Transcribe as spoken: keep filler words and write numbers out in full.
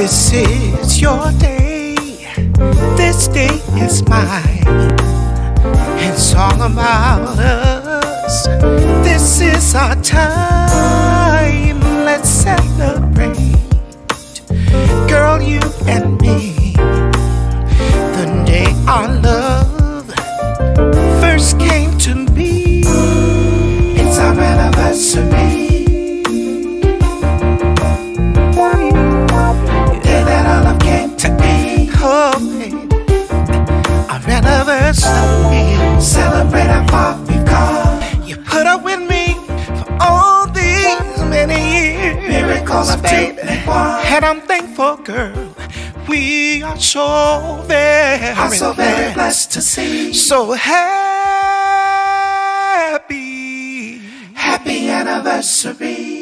This is your day, this day is mine. It's all about us, this is our time. Let's celebrate, girl, you and me. The day our love first came to be. It's our anniversary. Oh, baby, our anniversary. Celebrate how far we've come. You put up with me for all these many years. Miracles, baby, and I'm thankful, girl. We are so very, I'm so very blessed to see. So happy, happy anniversary.